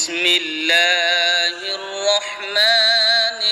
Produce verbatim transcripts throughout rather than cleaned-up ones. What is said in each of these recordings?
بسم الله الرحمن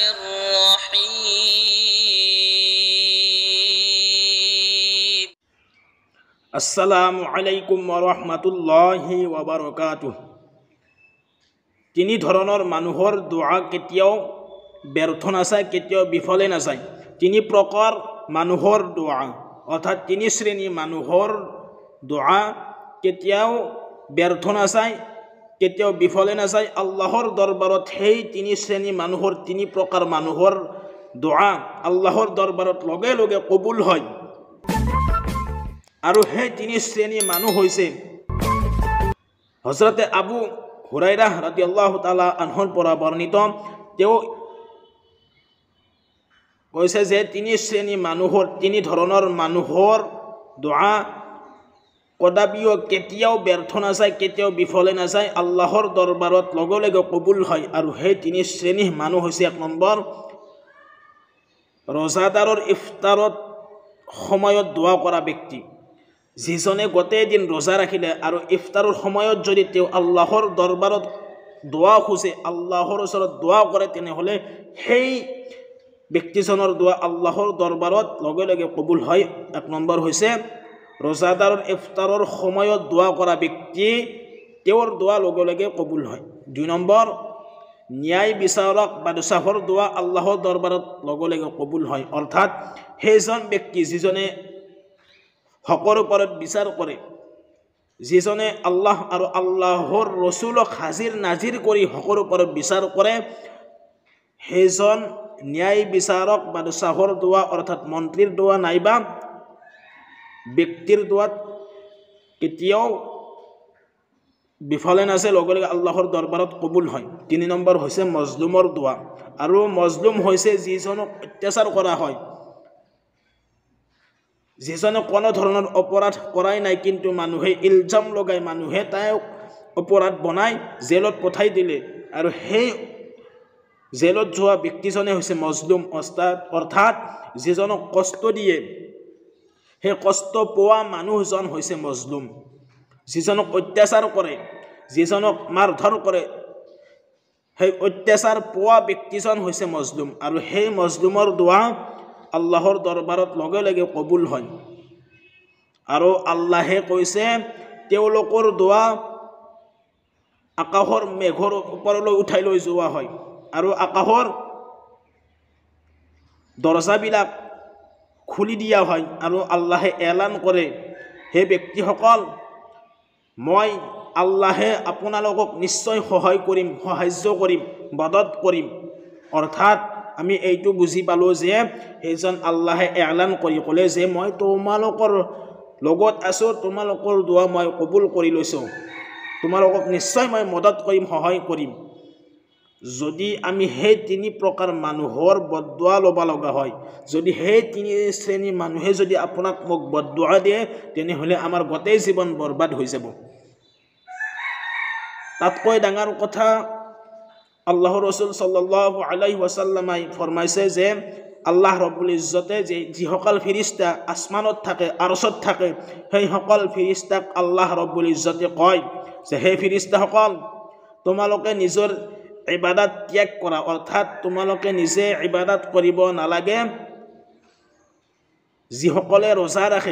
الرحيم السلام عليكم ورحمة الله وبركاته তিনি ধৰণৰ মানুহৰ দোয়া কেতিয়াও ব্যৰ্থ নাযায়, কেতিয়াও বিফলে নাযায়। তিনি প্ৰকাৰ মানুহৰ দোয়া অৰ্থাৎ তিনি শ্ৰেণী মানুহৰ দোয়া কেতিয়াও ব্যৰ্থ নাযায়, কেতিয়াও বিফলে নাযায়। আল্লাহৰ দৰবাৰত সেই তিনি শ্ৰেণী মানুহৰ তিনি প্ৰকাৰ মানুহৰ দোয়া আল্লাহৰ দৰবাৰত লগে লগে কবুল হয়। আৰু সেই তিনি শ্ৰেণী মানুহ হৈছে হযৰতে আবু হুৰাইৰা ৰাদিয়াল্লাহু তাআলা আনহুৰ পৰা বৰ্ণিত। তেওঁ কৈছে যে তিনি শ্ৰেণী মানুহৰ তিনি ধৰণৰ মানুহৰ দোয়া কদাপিও কেতিয়াও ব্যৰ্থ নাযায়, কেতিয়াও বিফলে নাযায়, আল্লাহৰ দৰবাৰত লগে লগে কবুল হয়। আৰু সেই তিনি শ্ৰেণী মানুহ হৈছে এক নম্বৰ ৰোজাদাৰৰ ইফতাৰত সময়ত দোয়া কৰা ব্যক্তি, যিজনে গোটেই দিন ৰোজা ৰাখিলে আৰু ইফতাৰৰ সময়ত যদি তেওঁ আল্লাহৰ দৰবাৰত দোয়া খোজে, আল্লাহৰ ওচৰত দোয়া কৰে, তেনেহ'লে সেই ব্যক্তিজনৰ দোয়া আল্লাহৰ দৰবাৰত লগে লগে কবুল হয়। এক নম্বৰ হৈছে ৰোজাদাৰৰ ইফতাৰৰ সময়ত দোয়া কৰা ব্যক্তি, তেওঁৰ দোয়া লগে লগে কবুল হয়। দুই নম্বৰ ন্যায় বিচাৰক বাদশাহৰ দোয়া আল্লাহৰ দৰবাৰত লগে লগে কবুল হয়। অৰ্থাৎ সেইজন ব্যক্তি যিজনে হকৰ ওপৰত বিচাৰ কৰে, যিজনে আল্লাহ আৰু আল্লাহৰ ৰসুলক হাজিৰ নাজিৰ কৰি হকৰ ওপৰত বিচাৰ কৰে, সেইজন ন্যায় বিচাৰক বাদশাহৰ দোয়া অৰ্থাৎ মন্ত্ৰীৰ দোয়া নাইবা ব্যক্তিৰ দোয়াত কেতিয়াও বিফলে নাযায়, লগে লগে আল্লাহৰ দৰবাৰত কবুল হয়। তিনি নম্বৰ হৈছে মজলুমৰ দোয়া। আৰু মজলুম হৈছে যিজনক অত্যাচাৰ কৰা হয়, যিজনে কোনো ধৰণৰ অপৰাধ কৰাই নাই, কিন্তু মানুহে ইলজাম লগাই, মানুহে তাইক অপৰাধ বনাই জেলত পঠাই দিলে, আৰু সেই জেলত যোৱা ব্যক্তিজনে হৈছে মজলুম। অৰ্থাৎ যিজনক কষ্ট দিয়ে, সেই কষ্ট পোৱা মানুহজন হৈছে মজলুম। যিজনক অত্যাচাৰ কৰে, যিজনক মাৰধৰ কৰে, সেই অত্যাচাৰ পোৱা ব্যক্তিজন হৈছে মজলুম। আৰু সেই মজলুমৰ দোয়া আল্লাহৰ দৰবাৰত লগে লগে কবুল হয়। আৰু আল্লাহে কৈছে তেওঁলোকৰ দোয়া আকাশৰ মেঘৰ ওপৰলৈ উঠাই লৈ যোৱা হয়, আৰু আকাশৰ দৰজাবিলাক খুলি দিয়া হয়, আৰু আল্লাহে এলান কৰে, হে ব্যক্তিসকল, মই আল্লাহে আপোনালোকক নিশ্চয় সহায় কৰিম, সাহায্য কৰিম, মদত কৰিম। অৰ্থাৎ আমি এইটো বুজি পালোঁ যে সেইজন আল্লাহে এলান কৰি ক'লে যে মই তোমালোকৰ লগত আছোঁ, তোমালোকৰ দোয়া মই কবুল কৰি লৈছোঁ, তোমালোকক নিশ্চয় মই মদত কৰিম, সহায় কৰিম। যদি আমি সেই তিনি প্ৰকাৰ মানুহৰ বদদুৱা ল'ব লগা হয়, যদি সেই তিনি শ্ৰেণী মানুহে যদি আপোনাক মোক বদদুৱা দিয়ে, তেনেহ'লে আমাৰ গোটেই জীৱন বৰবাদ হৈ যাব। তাতকৈ ডাঙৰ কথা আল্লাহৰ ৰসুল সাল্লাল্লাহু আলাইহি ওয়াসাল্লামে ফৰমাইছে যে আল্লাহ ৰব্বুল ইজ্জতে যে যিসকল ফিৰিষ্টা আসমানত থাকে, আৰছত থাকে, সেই সকল ফিৰিষ্টাক আল্লাহ ৰব্বুল ইজ্জতে কয় যে হে ফিৰিষ্টাসকল, তোমালোকে নিজৰ ইবাদত ত্যাগ কৰা, অৰ্থাৎ তোমালোকে নিজে ইবাদত কৰিব নালাগে। যিসকলে ৰোজা ৰাখে,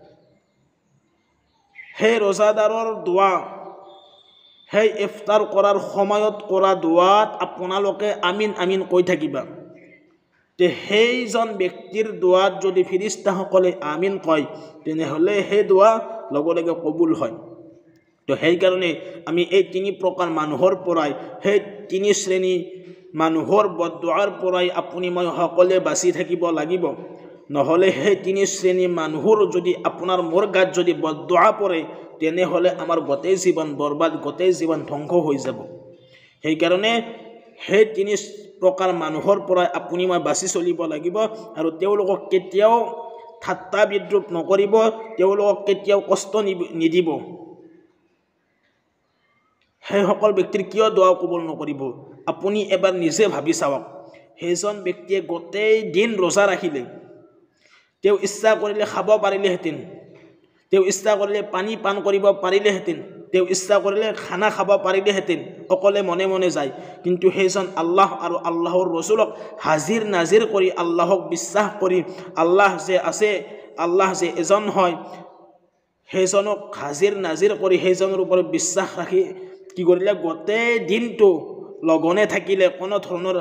সেই ৰোজাদাৰৰ দোয়া, সেই ইফতাৰ কৰাৰ সময়ত কৰা দোয়াত আপোনালোকে আমিন আমিন কৈ থাকিবা। তে সেইজন ব্যক্তিৰ দোয়াত যদি ফিৰিষ্টাসকলে আমিন কয়, তেনেহ'লে সেই দোয়া লগে লগে কবুল হয়। তো সেইকাৰণে আমি এই তিনি প্ৰকাৰ মানুহৰ পৰাই, সেই তিনি শ্ৰেণী মানুহৰ বদদুৱাৰ পৰাই আপুনি মই সকলোৱে বাচি থাকিব লাগিব। নহ'লে সেই তিনি শ্ৰেণী মানুহৰ যদি আপোনাৰ মোৰ গাত যদি বদদুৱা পৰে, তেনেহ'লে আমাৰ গোটেই জীৱন বৰবাদ, গোটেই জীৱন ধ্বংস হৈ যাব। সেইকাৰণে সেই তিনি প্ৰকাৰ মানুহৰ পৰাই আপুনি মই বাচি চলিব লাগিব, আৰু তেওঁলোকক কেতিয়াও ঠাট্টা বিদ্ৰূপ নকৰিব, তেওঁলোকক কেতিয়াও কষ্ট নিদিব। সেইসকল ব্যক্তিৰ কিয় দোয়া কবুল নকৰিব? আপুনি এবাৰ নিজে ভাবি চাওক। সেইজন ব্যক্তিয়ে গোটেই দিন ৰোজা ৰাখিলে, তেওঁ ইচ্ছা কৰিলে খাব পাৰিলেহেঁতেন, তেওঁ ইচ্ছা কৰিলে পানী পান কৰিব পাৰিলেহেঁতেন, তেওঁ ইচ্ছা কৰিলে খানা খাব পাৰিলেহেঁতেন, অকলে মনে মনে যায়, কিন্তু সেইজন আল্লাহ আৰু আল্লাহৰ ৰচুলক হাজিৰ নাজিৰ কৰি আল্লাহক বিশ্বাস কৰি আল্লাহ যে আছে, আল্লাহ যে এজন হয়, সেইজনক হাজিৰ নাজিৰ কৰি সেইজনৰ ওপৰত বিশ্বাস ৰাখি কি কৰিলে গোটেই দিনটো লগনে থাকিলে, কোনো ধৰণৰ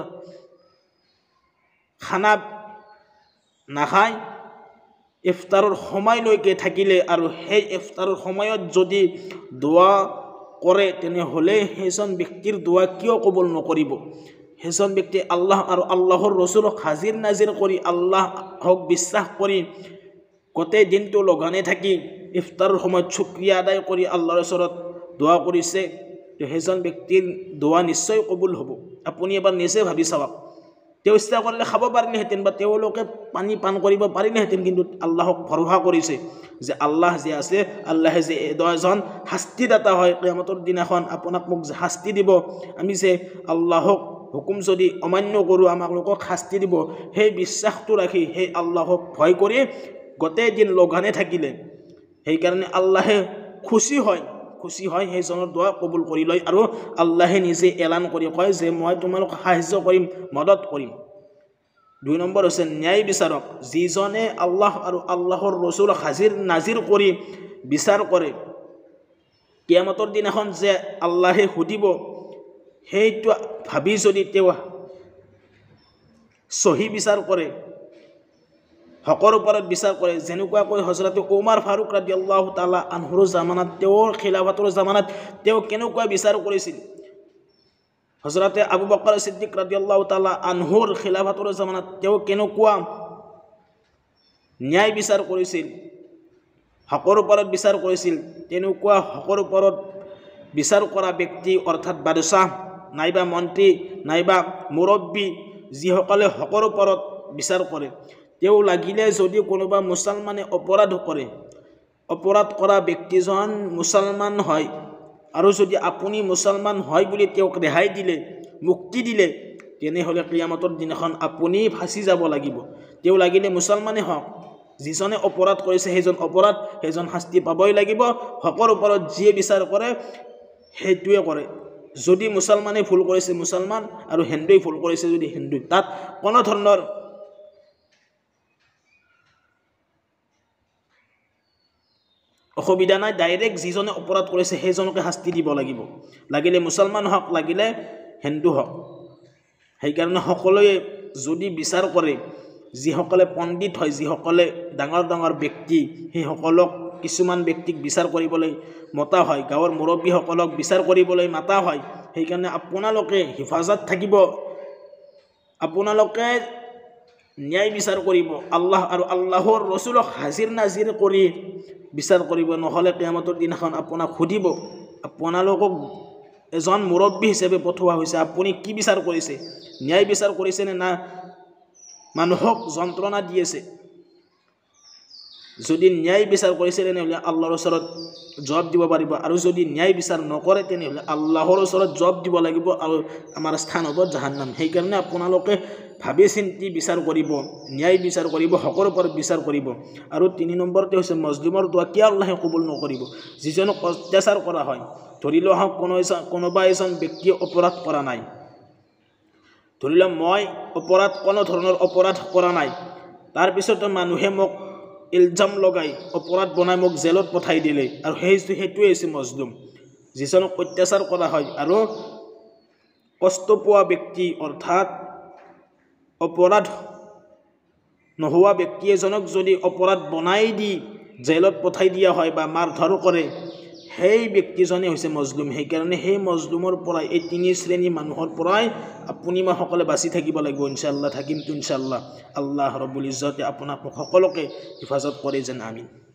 খানা নাখায়, ইফতাৰৰ সময়লৈকে থাকিলে, আৰু সেই ইফতাৰৰ সময়ত যদি দোৱা কৰে তেনেহ'লে সেইজন ব্যক্তিৰ দোৱা কিয় কবুল নকৰিব? সেইজন ব্যক্তি আল্লাহ আৰু আল্লাহৰ ৰচুলক হাজিৰ নাজিৰ কৰি আল্লাহক বিশ্বাস কৰি গোটেই দিনটো লঘনে থাকি ইফতাৰৰ সময়ত শুক্ৰিয়া আদায় কৰি আল্লাহৰ ওচৰত দোৱা কৰিছে, সেইজন ব্যক্তিৰ দোৱা নিশ্চয় কবুল হ'ব। আপুনি এবাৰ নিজে ভাবি চাওক, তেওঁ ইচ্ছা কৰিলে খাব পাৰিলেহেঁতেন বা তেওঁলোকে পানী পান কৰিব পাৰিলেহেঁতেন, কিন্তু আল্লাহক ভৰসা কৰিছে যে আল্লাহ যে আছে, আল্লাহে যে এজন শাস্তিদাতা হয়, কিয়ামতৰ দিনাখন আপোনাক মোক যে শাস্তি দিব, আমি যে আল্লাহক হুকুম যদি অমান্য কৰোঁ আমাক লোকক শাস্তি দিব, সেই বিশ্বাসটো ৰাখি সেই আল্লাহক ভয় কৰি গোটেই দিন লঘনে থাকিলে, সেইকাৰণে আল্লাহে খুচি হয়, খুচি হয় সেইজনৰ দোৱা কবুল কৰি লয়, আৰু আল্লাহে নিজে এলান কৰি কয় যে মই তোমালোক সাহায্য কৰিম, মদত কৰিম। দুই নম্বৰ হৈছে ন্যায় বিচাৰক, যিজনে আল্লাহ আৰু আল্লাহৰ ৰচুল হাজিৰ নাজিৰ কৰি বিচাৰ কৰে, কিয়ামতৰ দিনাখন যে আল্লাহে সুধিব সেইটো ভাবি যদি তেওঁ চহী বিচাৰ কৰে, হকৰ ওপৰত বিচাৰ কৰে, যেনেকুৱাকৈ হজৰতে উমাৰ ফাৰুক ৰাদিয়াল্লাহু তাআলা আনহুৰ জামানাত, তেওঁৰ খিলাফতৰ জামানাত তেওঁ কেনেকুৱা বিচাৰ কৰিছিল, হজৰতে আবু বকৰ সিদ্দিক ৰাদিয়াল্লাহু তাআলা আনহুৰ খিলাফতৰ জামানাত তেওঁ কেনেকুৱা ন্যায় বিচাৰ কৰিছিল, হকৰ ওপৰত বিচাৰ কৰিছিল, তেনেকুৱা হকৰ ওপৰত বিচাৰ কৰা ব্যক্তি অৰ্থাৎ বাদশাহ নাইবা মন্ত্ৰী নাইবা মুৰব্বী, যিসকলে হকৰ ওপৰত বিচাৰ কৰে, তেওঁ লাগিলে যদি কোনোবা মুছলমানে অপৰাধ কৰে, অপৰাধ কৰা ব্যক্তিজন মুছলমান হয়, আৰু যদি আপুনি মুছলমান হয় বুলি তেওঁক ৰেহাই দিলে, মুক্তি দিলে, তেনেহ'লে কিয়ামতৰ দিনাখন আপুনি ফাঁচি যাব লাগিব। তেওঁ লাগিলে মুছলমানে হওক, যিজনে অপৰাধ কৰিছে সেইজন অপৰাধ, সেইজন শাস্তি পাবই লাগিব। হকৰ ওপৰত যিয়ে বিচাৰ কৰে সেইটোৱে কৰে, যদি মুছলমানে ভুল কৰিছে মুছলমান, আৰু হিন্দুৱে ভুল কৰিছে যদি হিন্দু, তাত কোনো ধৰণৰ অসুবিধা নাই, ডাইৰেক্ট যিজনে অপৰাধ কৰিছে সেইজনকে শাস্তি দিব লাগিব, লাগিলে মুছলমান হওক লাগিলে হিন্দু হওক। সেইকাৰণে সকলোৱে যদি বিচাৰ কৰে, যিসকলে পণ্ডিত হয়, যিসকলে ডাঙৰ ডাঙৰ ব্যক্তি, সেইসকলক কিছুমান ব্যক্তিক বিচাৰ কৰিবলৈ মতা হয়, গাঁৱৰ মুৰব্বীসকলক বিচাৰ কৰিবলৈ মাতা হয়। সেইকাৰণে আপোনালোকে হিফাজত থাকিব, আপোনালোকে ন্যায় বিচাৰ কৰিব, আল্লাহ আৰু আল্লাহৰ ৰচুলক হাজিৰ নাজিৰ কৰি বিচাৰ কৰিব, নহ'লে কিয়ামতৰ দিনাখন আপোনাক সুধিব, আপোনালোকক এজন মুৰব্বী হিচাপে পঠোৱা হৈছে, আপুনি কি বিচাৰ কৰিছে, ন্যায় বিচাৰ কৰিছেনে না মানুহক যন্ত্ৰণা দি আছে? যদি ন্যায় বিচাৰ কৰিছে তেনেহ'লে আল্লাহৰ ওচৰত জবাব দিব পাৰিব, আৰু যদি ন্যায় বিচাৰ নকৰে তেনেহ'লে আল্লাহৰ ওচৰত জবাব দিব লাগিব, আৰু আমাৰ স্থান হ'ব জাহান্নাম। সেইকাৰণে আপোনালোকে ভাবি চিন্তি বিচাৰ কৰিব, ন্যায় বিচাৰ কৰিব, হকৰ ওপৰত বিচাৰ কৰিব। আৰু তিনি নম্বৰতে হৈছে মজলুমৰ দোৱা কিয় আল্লাহে কবুল নকৰিব? যিজনক অত্যাচাৰ কৰা হয়, ধৰি লোৱা হওক কোনো এজন কোনোবা এজন ব্যক্তিয়ে অপৰাধ কৰা নাই, ধৰি লোৱা মই অপৰাধ কোনো ধৰণৰ অপৰাধ কৰা নাই, তাৰপিছতো মানুহে মোক ইলজাম লগাই অপৰাধ বনাই মোক জেলত পঠাই দিলে, আৰু সেই সেইটোৱে হৈছে মজলুম, যিজনক অত্যাচাৰ কৰা হয়। আৰু কষ্ট পোৱা ব্যক্তি অৰ্থাৎ অপৰাধ নোহোৱা ব্যক্তি এজনক যদি অপৰাধ বনাই দি জেলত পঠাই দিয়া হয় বা মাৰধৰ কৰে, সেই ব্যক্তিজনে হৈছে মজলুম। সেইকাৰণে সেই মজলুমৰ পৰাই, এই তিনি শ্ৰেণী মানুহৰ পৰাই আপুনি মই সকলোৱে বাচি থাকিব লাগিব। ইনশাআল্লাহ থাকিমতো ইনশাআল্লাহ। আল্লাহ ৰব্বুল ইজ্জতে আপোনাক সকলোকে হিফাজত কৰে যেন, আমিন।